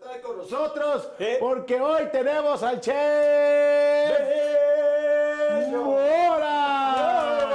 trae con nosotros porque hoy tenemos al chef Mora.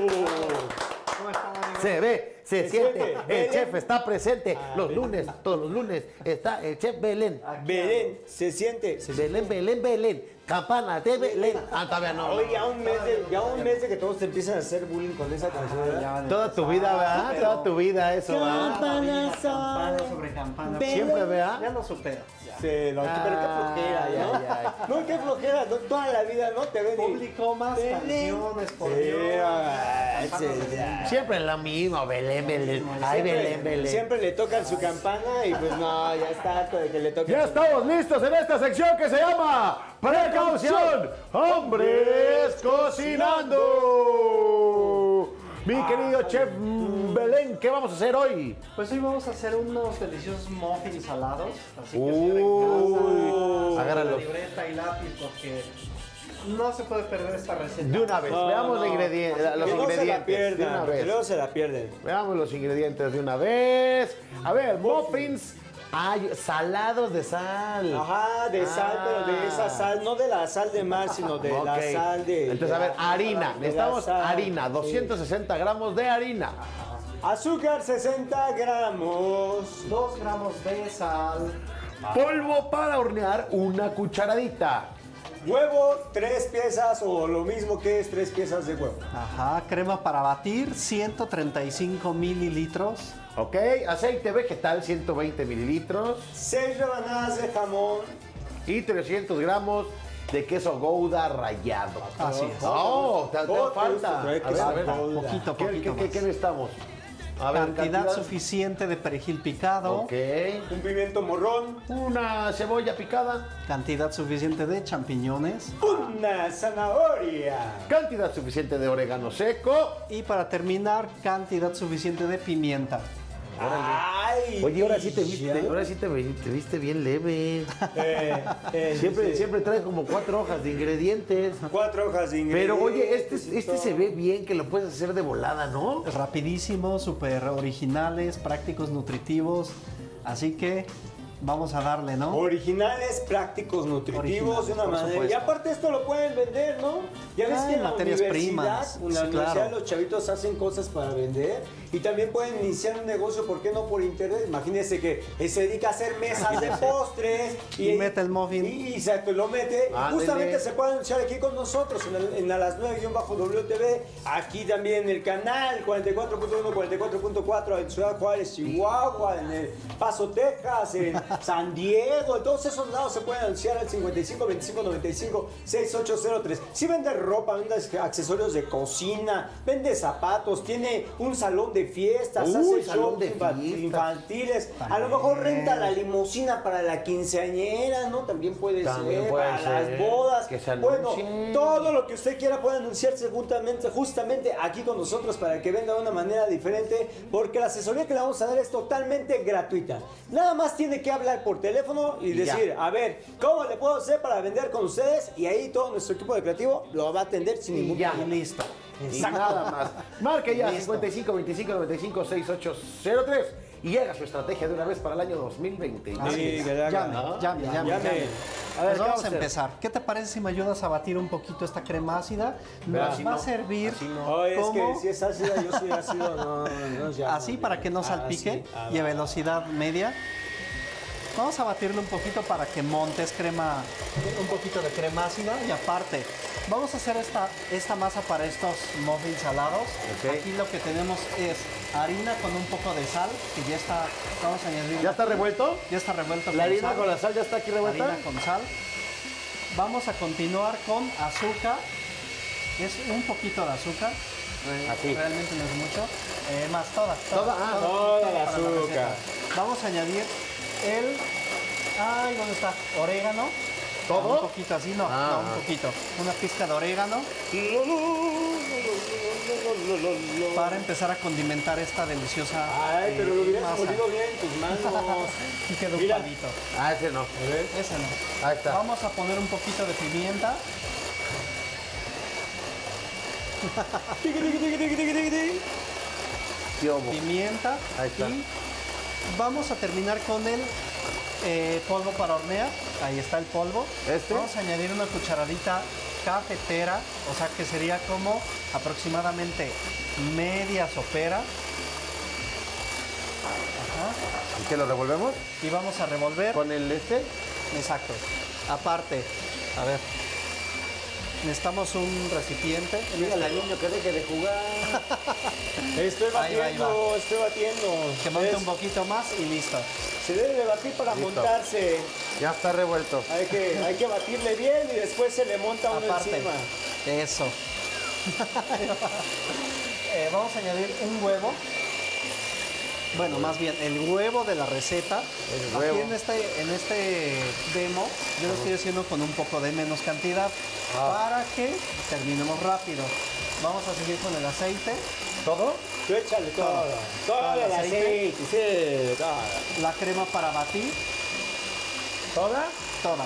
Se ve, se siente, el chef está presente los lunes, todos los lunes está el chef Belén. Belén, se siente. Belén. Campana de Belén. Todavía no. Oye, ya un mes de que todos te empiezan a hacer bullying con esa canción. Toda tu vida, ¿verdad? Toda tu vida eso, ¿verdad? Campana sobre campana. Siempre, ¿verdad? Ya lo supero. Sí, pero qué flojera, ¿no? No, qué flojera, toda la vida, ¿no? Te ven Publicó más canciones, por Dios. Siempre es lo mismo, Belén. Ay, Belén. Siempre le tocan su campana y pues no, ya está harto de que le toquen. Ya estamos listos en esta sección que se llama Precaución, Hombres Cocinando. Mi querido chef Belén, ¿qué vamos a hacer hoy? Pues hoy vamos a hacer unos deliciosos muffins salados. Así que cierren casa, agárralos. la libreta y lápiz porque no se puede perder esta receta. De una vez, veamos los ingredientes. Que no se la pierdan, que luego se la pierden. Veamos los ingredientes de una vez. A ver, muffins. Salados de sal. Ajá, de sal, pero de esa sal, no de la sal de mar, sino de la sal de... Entonces, a ver, harina. Necesitamos harina, 260 gramos de harina. Azúcar, 60 gramos. 2 gramos de sal. Polvo para hornear, una cucharadita. Huevo, 3 piezas o lo mismo que es 3 piezas de huevo. Ajá, crema para batir, 135 mililitros. Ok, aceite vegetal, 120 mililitros. 6 rebanadas de jamón. Y 300 gramos de queso Gouda rallado. Así es. Oh, te falta. A ver, Poquito ¿Qué necesitamos? A ver, cantidad suficiente de perejil picado. Ok. Un pimiento morrón. Una cebolla picada. Cantidad suficiente de champiñones. Una zanahoria. Cantidad suficiente de orégano seco. Y para terminar, cantidad suficiente de pimienta. Ay, oye, ahora sí te viste bien leve. Siempre traes como 4 hojas de ingredientes. 4 hojas de ingredientes. Pero oye, este se ve bien que lo puedes hacer de volada, ¿no? Rapidísimo, súper originales, prácticos, nutritivos. Así que vamos a darle, ¿no? Originales, prácticos, nutritivos, de una manera. Supuesto. Y aparte esto lo pueden vender, ¿no? Ya ves que en la materias universidad, primas. en la Sí, universidad claro. los chavitos hacen cosas para vender y también pueden iniciar un negocio, ¿por qué no por internet? Imagínense que se dedica a hacer mesas de postres y mete el muffin. Y exacto, lo mete. Justamente se puede anunciar aquí con nosotros en a las 9-WTV, aquí también en el canal 44.1, 44.4 en Ciudad Juárez, Chihuahua, en El Paso, Texas, en San Diego, en todos esos lados se pueden anunciar al 55 25 95 6803. Si vende ropa, vende accesorios de cocina, vende zapatos, tiene un salón de fiestas, hace shows infantiles, a lo mejor renta la limusina para la quinceañera, ¿no? También puede ser para las bodas. Bueno, todo lo que usted quiera puede anunciarse justamente aquí con nosotros para que venda de una manera diferente, porque la asesoría que le vamos a dar es totalmente gratuita. Nada más tiene que hablar por teléfono y decir, a ver, ¿cómo le puedo hacer para vender con ustedes? Y ahí todo nuestro equipo de creativo lo va a atender sin ningún problema. Listo. Y nada más. Marque ya 55 25 95 6803 y haga su estrategia de una vez para el año 2020. Sí, llame. A ver, Pues vamos a empezar. ¿Qué te parece si me ayudas a batir un poquito esta crema ácida? Nos va a servir Oye, es que como si es ácida, yo soy ácido, no llamo. así para que no salpique y a velocidad media. Vamos a batirlo un poquito para que montes un poquito de crema ácida y aparte vamos a hacer esta masa para estos muffins salados. Aquí lo que tenemos es harina con un poco de sal que ya está, vamos a añadir. ¿Ya está revuelto? Ya está revuelto. La harina con la sal ya está aquí revuelta. Harina con sal. Vamos a continuar con azúcar. Es un poquito de azúcar. Así. Realmente no es mucho. Más toda la azúcar. Vamos a añadir ¿dónde está? Orégano. ¿Todo? Un poquito así, no, un poquito. Una pizca de orégano. Para empezar a condimentar esta deliciosa Ay, pero lo hubieras masa. molido bien en tus manos. Y quedó un Mira. palito. Ese no. Ese no. Ahí está. Vamos a poner un poquito de pimienta. ¿Qué hubo? Pimienta. Ahí está. Y vamos a terminar con el polvo para hornear, ahí está el polvo. Vamos a añadir una cucharadita cafetera, o sea que sería como aproximadamente media sopera. Ajá. ¿Y qué lo revolvemos? Y vamos a revolver. ¿Con el Exacto. Aparte, a ver, necesitamos un recipiente. Dígale al niño que deje de jugar. Estoy batiendo, Ahí va. estoy batiendo. Que monte un poquito más y listo. Se debe de batir para montarse. Ya está revuelto. Hay que batirle bien y después se le monta uno Aparte, encima. eso. Vamos a añadir un huevo. Bueno, más bien el huevo de la receta. El huevo. Aquí en este demo yo lo estoy haciendo con un poco de menos cantidad para que terminemos rápido. Vamos a seguir con el aceite. ¿Todo? Tú échale todo. Todo el aceite, sí, todo. La crema para batir. ¿Toda? Toda.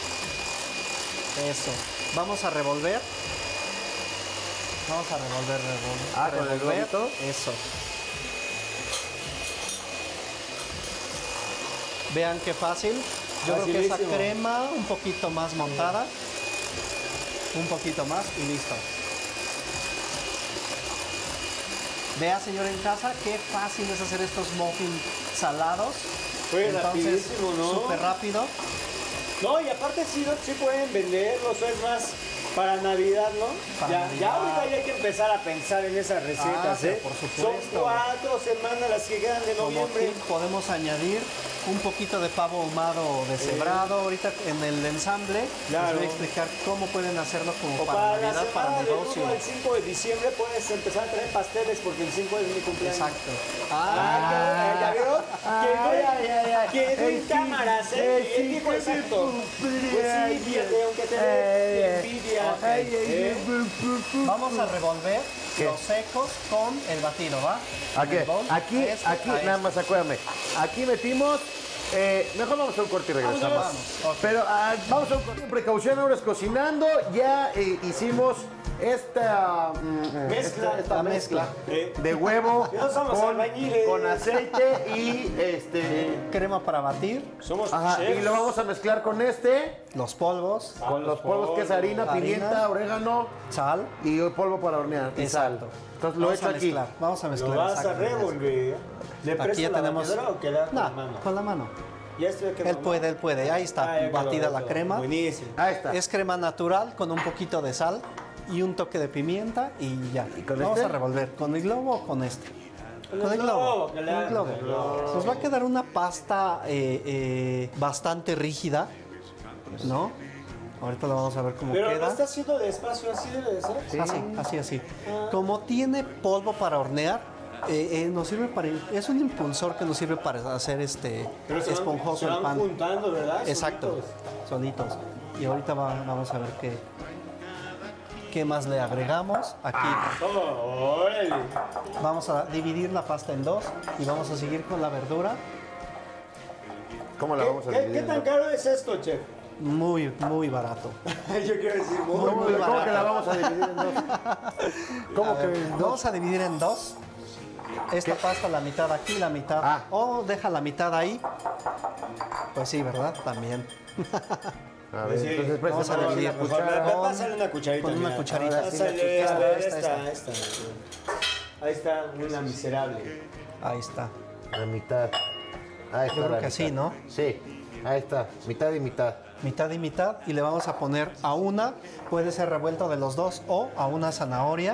Eso. Vamos a revolver. Vamos a revolver. ¿Con el globito? Eso. Vean qué fácil. Yo creo que esa crema un poquito más montada. Un poquito más y listo. Vea, señor en casa, qué fácil es hacer estos muffins salados. Fue rapidísimo, ¿no? Súper rápido. No, y aparte sí pueden venderlos, es más para Navidad, ¿no? Ya ahorita ya hay que empezar a pensar en esas recetas, ¿eh? Por supuesto. Son 4 semanas las que quedan de Como noviembre. tip podemos añadir un poquito de pavo ahumado deshebrado. Ahorita en el ensamble les voy a explicar cómo pueden hacerlo como para Navidad, para negocio. El 5 de diciembre puedes empezar a traer pasteles porque el 5 es mi cumpleaños. Exacto. ¿Ya vieron? Que no hay cámaras, ¿eh? El tipo exacto. Pues sí, fíjate, aunque te dé envidia. Vamos a revolver los secos con el batido, ¿va? Aquí, nada más acuérdame. Aquí metimos. Mejor vamos a un corte y regresamos. Vamos. Okay. Pero vamos a un corte. Precaución, ahora es cocinando. Ya hicimos esta mezcla de huevo con aceite y crema para batir. Somos y lo vamos a mezclar con los polvos. Con los polvos que es harina, pimienta, orégano, sal y el polvo para hornear. Y sal. Entonces lo echo aquí. Vamos a mezclar. Lo vas a revolver. Aquí ya tenemos. ¿O queda con la mano? Con la mano. Ya estoy Él puede. Ahí está, batida la crema. Buenísimo. Ahí está. Es crema natural con un poquito de sal y un toque de pimienta y ya. ¿Y con Vamos a revolver. ¿Con el globo o con este? Con el globo. Con el globo. Nos va a quedar una pasta bastante rígida, ¿no? Ahorita lo vamos a ver cómo Pero queda. lo está haciendo despacio, así debe de ser. Sí. Así. Como tiene polvo para hornear, nos sirve es un impulsor que nos sirve para hacer Pero esponjoso se el pan. juntando, ¿verdad? Exacto, solitos. Y ahorita vamos a ver qué más le agregamos. Aquí ¡Órale! vamos a dividir la pasta en dos y vamos a seguir con la verdura. ¿Cómo la vamos a dividir? ¿Qué tan caro es esto, chef? Muy barato. Yo quiero decir ¿Cómo que la vamos a dividir en dos? ¿Cómo que en dos? Vamos a dividir en dos. Esta pasta, la mitad aquí, la mitad. O deja la mitad ahí. Pues sí, ¿verdad? También. A ver, entonces vamos a dividir. Pásale una cucharita. Con una cucharita. Pásale esta. Ahí está, una miserable. Ahí está. La mitad. Ahí está. Yo creo que así, ¿no? Sí, ahí está. Mitad y mitad. Mitad y mitad. Y le vamos a poner a una, puede ser revuelto de los dos, o a una zanahoria.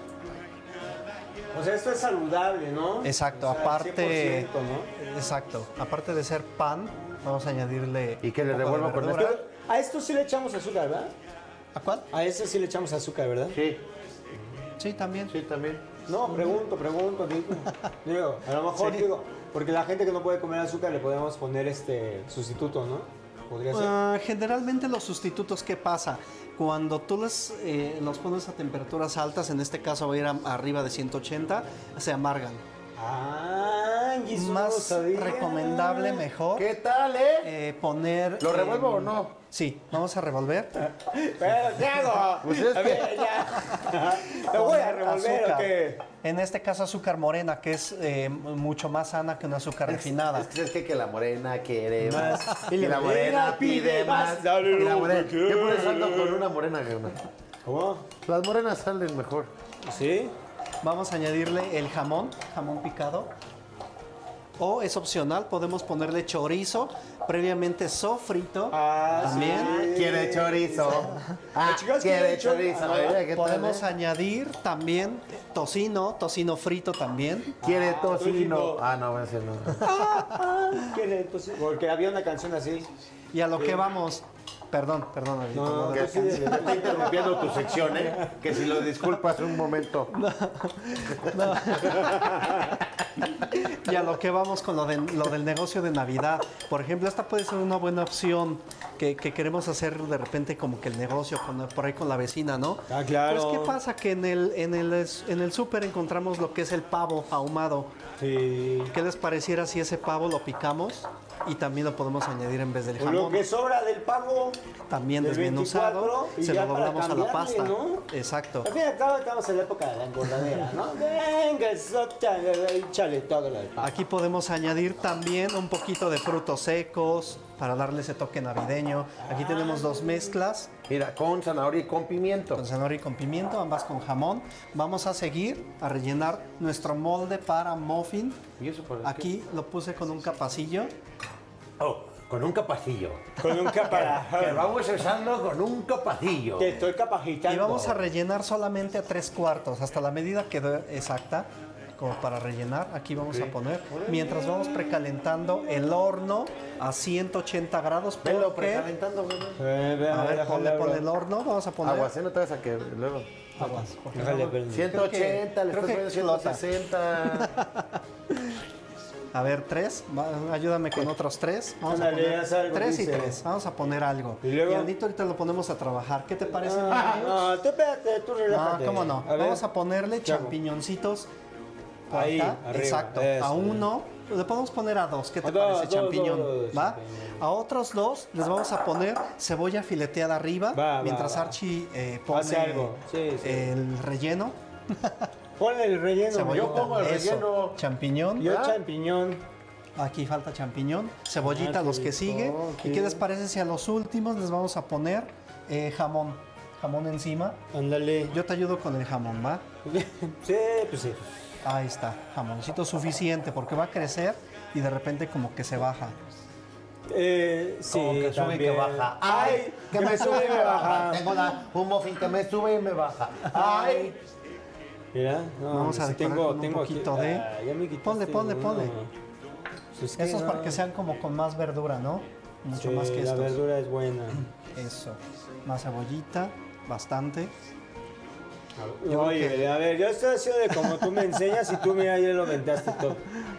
O sea, esto es saludable, ¿no? Exacto, o sea, aparte. 100%, ¿no? Exacto. Aparte de ser pan, vamos a añadirle. ¿Y que le un poco revuelvo de con verdura. esto? A esto sí le echamos azúcar, ¿verdad? ¿A cuál? A ese sí le echamos azúcar, ¿verdad? Sí, Sí, también. sí, también. No, pregunto, digo, a lo mejor digo, porque la gente que no puede comer azúcar le podemos poner sustituto, ¿no? Podría ser. Generalmente los sustitutos, ¿qué pasa? Cuando tú los pones a temperaturas altas, en este caso va a ir arriba de 180, se amargan. Ah, más recomendable, mejor. ¿Qué tal, poner... ¿Lo revuelvo o no? Sí, vamos a revolver. Pero, ¿qué hago? Pues es A ver, ya. ¿Lo voy a revolver azúcar. o qué? En este caso azúcar morena, que es mucho más sana que una azúcar refinada. Es que sabes que la morena quiere más. Y Y la morena pide más. Dale Y la lo morena. que Yo por eso quieres. ando con una morena, Gana. ¿Cómo? Las morenas salen mejor. ¿Sí? Vamos a añadirle el jamón picado. O es opcional, podemos ponerle chorizo previamente sofrito. También. sí. Quiere chorizo. chicas, quiere quieren chorizo. chorizo. Oye, ¿qué tal, Podemos añadir también tocino frito también. Quiere tocino. tocino. No, ese no. Porque había una canción así. Y a lo que vamos. Perdón, Alito, No, no Que de- sí, te está interrumpiendo tu sección, ¿eh? Que si lo disculpas un momento. Y a lo que vamos con lo del negocio de Navidad. Por ejemplo, esta puede ser una buena opción que queremos hacer de repente como que el negocio por ahí con la vecina, ¿no? Ah, claro. Pues, ¿qué pasa? Que en el súper encontramos lo que es el pavo ahumado. Sí. ¿Qué les pareciera si ese pavo lo picamos y también lo podemos añadir en vez del O lo jamón? que sobra del pavo. También del desmenuzado, 24, y se ya lo para doblamos a la cambiarle, pasta. ¿no? Exacto. Al fin y al cabo estamos en la época de la engordadera, ¿no? Venga, échale todo lo del pavo. Aquí podemos añadir también un poquito de frutos secos para darle ese toque navideño. Aquí tenemos dos mezclas, Mira, con zanahoria y con pimiento. con zanahoria y con pimiento, ambas con jamón. Vamos a seguir a rellenar nuestro molde para muffin. ¿Y eso por qué? Aquí lo puse con un capacillo. Con un capacillo. Con un Que caparajón. vamos usando con un capacillo. Te estoy capacitando. Y vamos a rellenar solamente a 3/4, hasta la medida quedó exacta, como para rellenar. Aquí vamos a poner, mientras vamos precalentando el horno a 180 grados. Velo porque- precalentando, güey. A ver, ponle el horno, vamos a poner Aguas, no te vas a que luego. aguas, porque Déjale, luego- pero- 180, le creo estás que poniendo explota. 160. A ver, 3, ayúdame con otros 3. Vamos a Ándale, poner haz algo, 3 y dice. 3. Vamos a poner algo. Y luego- Andito, ahorita lo ponemos a trabajar. ¿Qué te parece? No, tú espérate, tú No, relájate. cómo no. A ver. Vamos a ponerle ¿Qué hago? champiñoncitos por Ahí, acá. arriba, Exacto. eso. A uno, le podemos poner a 2. ¿Qué te A dos, parece, dos, champiñón? dos, ¿Va? champiñón. A otros 2 les vamos a poner cebolla fileteada arriba, Va, mientras va. Archie pone Hace algo. Sí, sí. el relleno. Ponle el relleno. Cebollita. Yo pongo el Eso. relleno. Champiñón. Yo ¿Ah? champiñón. Aquí falta champiñón, cebollita Ah, los qué que rico, sigue. ok. ¿Y qué les parece si a los últimos les vamos a poner jamón? Jamón encima. Ándale. Yo te ayudo con el jamón, ¿va? Sí, pues sí. Ahí está, jamoncito suficiente porque va a crecer y de repente como que se baja. Sí, Como que sube y que también. baja. ¡Ay! Que me sube y me baja. Tengo un muffin que me sube y me baja. ¡Ay! Mira, no, Vamos a sí decorar con un poquito aquí. de... Ya me quitaste Ponle. uno. Pues es que Eso es no. para que sean como con más verdura, ¿no? Mucho Sí, más que la estos. verdura es buena. Eso. Más cebollita, bastante. Yo Oye, creo que- a ver, yo estoy haciendo de como tú me enseñas y tú mira, ya lo aventaste todo.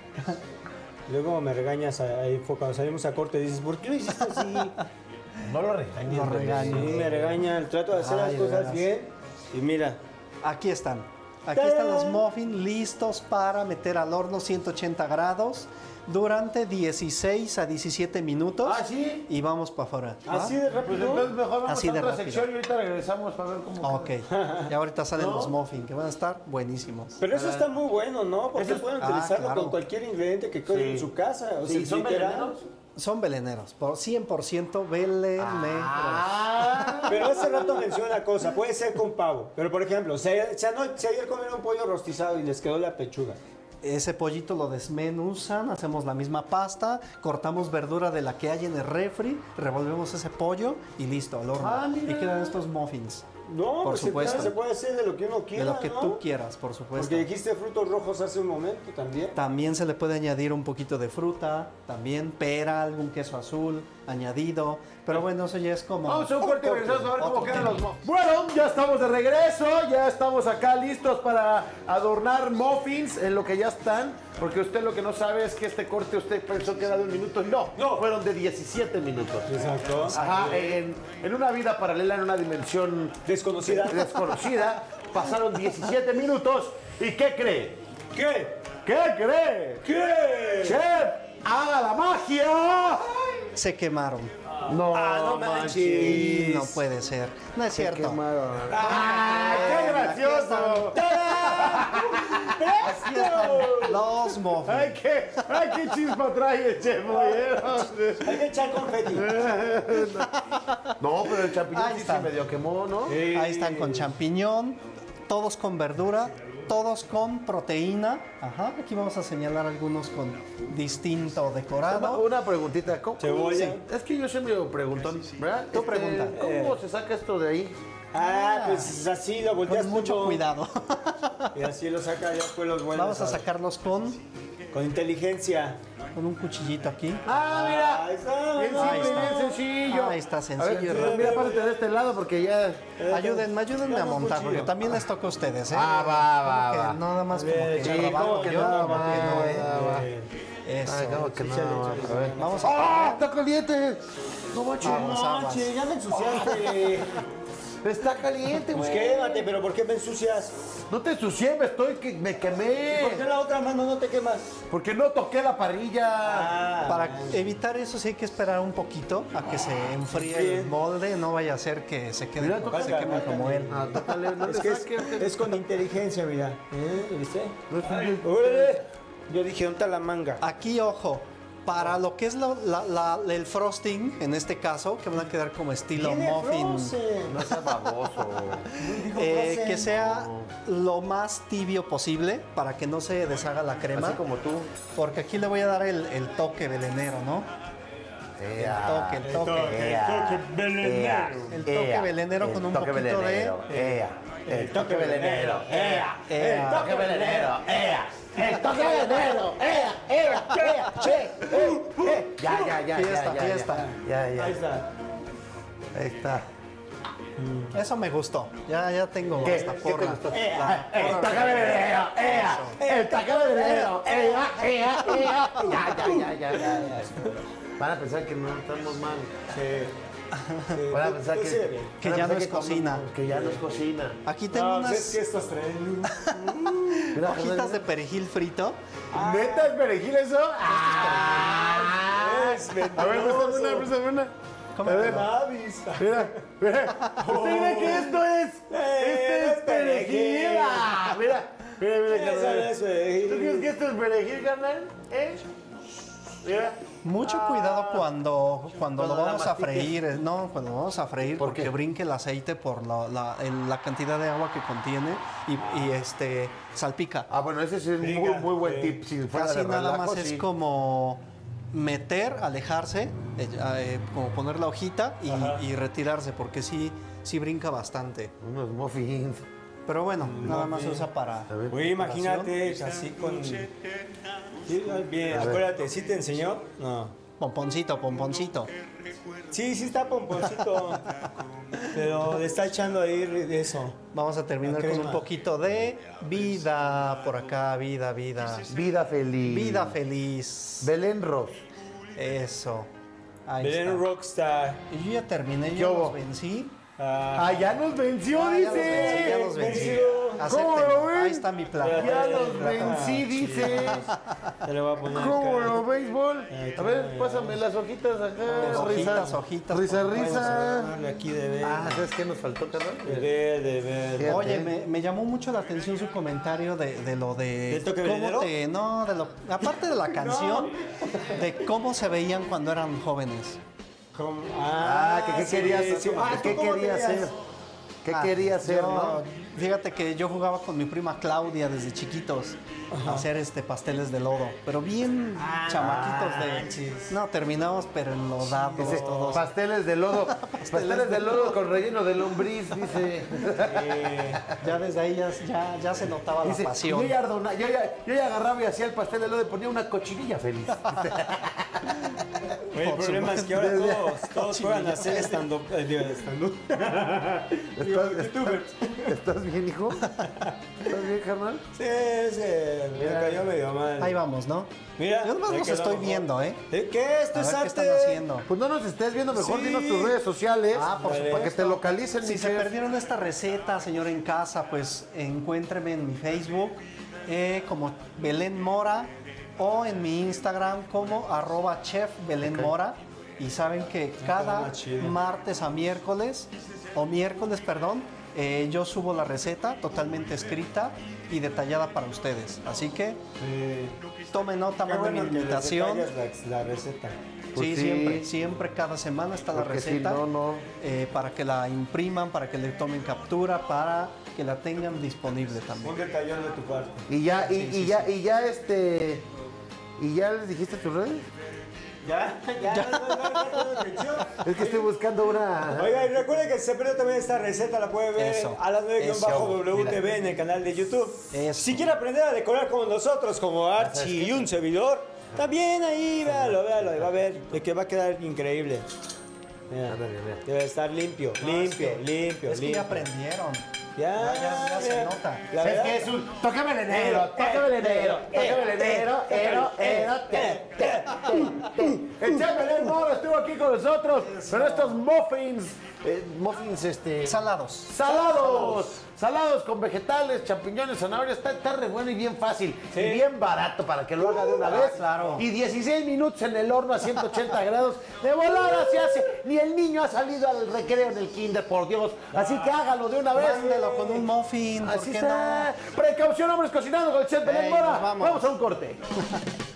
Luego me regañas ahí fue cuando salimos a corte dices, ¿por qué lo hiciste así? No lo regañes. Lo bebé. regaño. Sí, me regañan, trato de hacer Ay, las de cosas veras. bien y mira, Aquí están. Aquí están los muffins listos para meter al horno 180 grados durante 16 a 17 minutos. ¿Ah, sí? Y vamos para afuera. ¿va? así de Pues rápido. entonces mejor vamos Así a de otra rápido. sección y ahorita regresamos para ver cómo. Ok. Y ahorita salen los muffins que van a estar buenísimos. Pero eso está muy bueno, ¿no? Porque Eso es- pueden Ah, utilizarlo claro. con cualquier ingrediente que quede Sí. en su casa. O Sí, sea, ¿son literal. venenosos? Son beleneros, por 100% beleneros. Ah. Pero hace rato mencioné una cosa, puede ser con pavo. Pero por ejemplo, si ayer comieron un pollo rostizado y les quedó la pechuga. Ese pollito lo desmenuzan, hacemos la misma pasta, cortamos verdura de la que hay en el refri, revolvemos ese pollo y listo, al horno. Ah, mira. Y quedan estos muffins. No, Por pues supuesto. se puede hacer de lo que uno De quiera, lo que ¿no? tú quieras, por supuesto. Porque dijiste frutos rojos hace un momento también. También se le puede añadir un poquito de fruta, también pera, algún queso azul añadido. Pero bueno, eso ya es como... Vamos a un corte y regresamos a ver cómo Otro quedan tema. los muffins. Bueno, ya estamos de regreso, ya estamos acá listos para adornar muffins en lo que ya están. Porque usted lo que no sabe es que este corte usted pensó que era de 1 minuto. No, fueron de 17 minutos. Exacto. Ajá, en una vida paralela, en una dimensión Desconocida. desconocida, pasaron 17 minutos. ¿Y qué cree? ¿Qué? ¿Qué cree? ¿Qué? ¡Chef! ¡Haga la magia! Se quemaron. No, no manches. No puede ser. No es cierto. ¡Ah, qué gracioso! Así están los muffins. ¡Ay, qué chispa trae el chef! Hay que echar confeti. No, pero el champiñón Ahí sí está. se medio quemó, ¿no? Ahí están con champiñón, todos con verdura, todos con proteína. Ajá, aquí vamos a señalar algunos con distinto decorado. Una preguntita. ¿Cómo? Cebolla. Sí, es que yo siempre me pregunto, ¿verdad? Tú pregunta. ¿Cómo se saca esto de ahí? Pues así lo volteas Con mucho todo. cuidado. Y así lo saca, ya después los vuelves. Vamos a sacarlos con inteligencia. un cuchillito aquí. ¡Ah, mira! Ahí está. Bien Ahí simple, está. bien sencillo. Ahí está, A sencillo y ver, rápido. mira, párate de este lado porque ya... Ayúdenme a montar, porque también les toca a ustedes, ¿eh? va. Que no nada más como que Sí, echar como abajo, que yo, no, como que no, ¿eh? va. Eso. Ay, como que no. A ver. Vamos a... ¡Ah, está caliente! No manches. Vamos, aguas. Che, ya me ensuciaste. Está caliente, Pues güey. quémate, pero ¿por qué me ensucias? No te ensucié, me quemé. ¿Por qué la otra mano no te quemas? Porque no toqué la parrilla. Para evitar eso sí hay que esperar un poquito a que se enfríe el molde, no vaya a ser que se quede, Mira, se queme como él. Ah, tócale, no Es le que saques. es con inteligencia, mira. ¿Viste? No es un- ¡Órale! Yo dije, ¿dónde está la manga? Aquí, ojo, para lo que es el frosting, en este caso, que van a quedar como estilo Tiene muffin, Frozen. No seas baboso. que sea lo más tibio posible para que no se deshaga la crema, Así como tú. porque aquí le voy a dar el toque velenero, ¿no? El toque. El toque velenero. El toque velenero con un poquito de... El toque velenero. El toque velenero. El toque velenero. Che. Ya. Fiesta. Ya. Ahí está. Ahí está. Eso me gustó. Ya tengo ¿Qué? esta ¿Qué te porra. gustó? La El porra. toque velenero. El toque velenero. Ya. Van a pensar que no estamos mal. Van a pensar Que ya no es cocina. Que ya no es cocina. Aquí tengo No, unas pues es que estos traen. Mira, hojitas de perejil frito. ¿Neta es perejil eso? A ver, préstame una. ¿Cómo A ver. que no? Mira. ¿Usted cree que esto es? Este es perejil. Ah, Mira, carnal. Eso es. ¿Tú crees que esto es perejil, carnal? Mira. Mucho cuidado cuando lo la vamos a mastiques. freír, no, cuando lo vamos a freír ¿Por porque qué? brinque el aceite por la cantidad de agua que contiene y salpica. Ah, bueno, ese es un muy buen tip. Si fuera Casi de nada relajo, más sí. es como meter, alejarse, como poner la hojita y retirarse porque sí brinca bastante. Unos muffins. Pero bueno, nada más se usa para... Oye, imagínate, así con... Sí, bien, acuérdate, ¿sí te enseñó? No. Pomponcito. Sí, está pomponcito. Pero le está echando ahí de eso. Vamos a terminar La con crema. un poquito de vida por acá, vida. Vida feliz. Vida feliz. Belén Ross. Eso. Ahí Belén está. Rockstar. Y yo ya terminé, ¿Qué yo hubo? los vencí. Ah, ya nos venció, Ah, ya los dice. vencí, ya los vencí. ¿Cómo Acéptenlo. lo ven? Ahí está mi plato. Ya los vencí, dice. Ya le voy a poner ¿Cómo acá. lo béisbol? Ahí A está, ver, ya. pásame las hojitas acá. Hojitas. Risa. Vamos a ponerle aquí de ver. Ah, ¿sabes qué nos faltó, carnal? De ver. Fíjate. Oye, me llamó mucho la atención su comentario de lo de... ¿Del toque cómo venenero? No, de lo... Aparte de la canción, de cómo se veían cuando eran jóvenes. ¿Qué querías ¿Qué quería hacer? ¿Qué quería hacer, no? Fíjate que yo jugaba con mi prima Claudia desde chiquitos a hacer pasteles de lodo, pero bien chamaquitos de... No, terminamos pero enlodados Dice, todos. pasteles de lodo. Pasteles de lodo con relleno de lombriz, dice. Ya desde ahí ya se notaba Dice, la pasión. yo ya agarraba y hacía el pastel de lodo y ponía una cochinilla feliz. Oye, el problema es que ahora todos juegan a hacer stand-up. ¿Estás bien, hijo? ¿Estás bien, carnal? Sí, me cayó medio mal. Ahí vamos, ¿no? Mira, Yo nomás me los quedó estoy mejor. viendo, ¿eh? ¿Qué? Esto A es ver qué arte. están haciendo. Pues no nos estés viendo, mejor Sí. dinos tus redes sociales. Por Vale. Para que te localicen, Si mi se chef. perdieron esta receta, señor en casa, pues encuéntreme en mi Facebook como Belén Mora o en mi Instagram como @chef Belén Mora. Y saben que cada martes a miércoles, yo subo la receta totalmente escrita y detallada para ustedes. Así que tomen nota, manden mi invitación. La receta. Pues siempre, cada semana está la receta para que la impriman, para que le tomen captura, para que la tengan disponible también. Un detallón de tu parte. ¿Y ya les dijiste tus redes? Ya. Es que estoy buscando una... Oiga, y recuerden que si se perdió también esta receta, la puede ver a las 9-WTV en el canal de YouTube. Si quiere aprender a decorar como nosotros, como Archie y un servidor, también ahí, véalo, y va a ver de que va a quedar increíble. Mira, debe estar limpio. Es que ya aprendieron. Ya se nota. Es que es un... Tócame el enero. El chef Belén Mora estuvo aquí con nosotros, pero estos muffins, salados con vegetales, champiñones, zanahorias, está re bueno y bien fácil, y bien barato para que lo haga de una vez. Claro. Y 16 minutos en el horno a 180 grados, de volada se hace. Ni el niño ha salido al recreo en el kinder, por Dios. Así que hágalo de una vez. Mándelo con un muffin, ¿por Así qué está. no? Precaución, hombres, cocinando con el chef Belén Mora. Vamos A un corte.